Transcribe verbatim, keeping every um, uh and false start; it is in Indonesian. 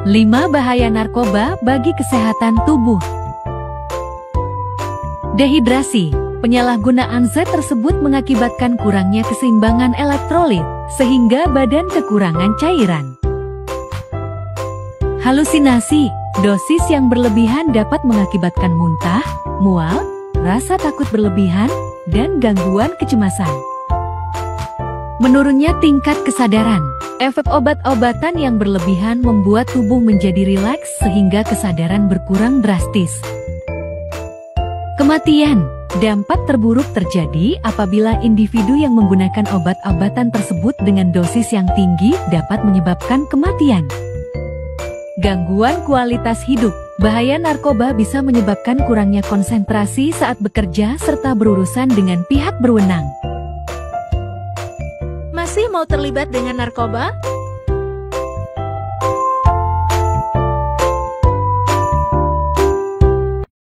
lima Bahaya narkoba bagi kesehatan tubuh. Dehidrasi. Penyalahgunaan zat tersebut mengakibatkan kurangnya keseimbangan elektrolit, sehingga badan kekurangan cairan. Halusinasi. Dosis yang berlebihan dapat mengakibatkan muntah, mual, rasa takut berlebihan, dan gangguan kecemasan. Menurunnya tingkat kesadaran. Efek obat-obatan yang berlebihan membuat tubuh menjadi rileks sehingga kesadaran berkurang drastis. Kematian. Dampak terburuk terjadi apabila individu yang menggunakan obat-obatan tersebut dengan dosis yang tinggi dapat menyebabkan kematian. Gangguan kualitas hidup. Bahaya narkoba bisa menyebabkan kurangnya konsentrasi saat bekerja serta berurusan dengan pihak berwenang. Masih mau terlibat dengan narkoba?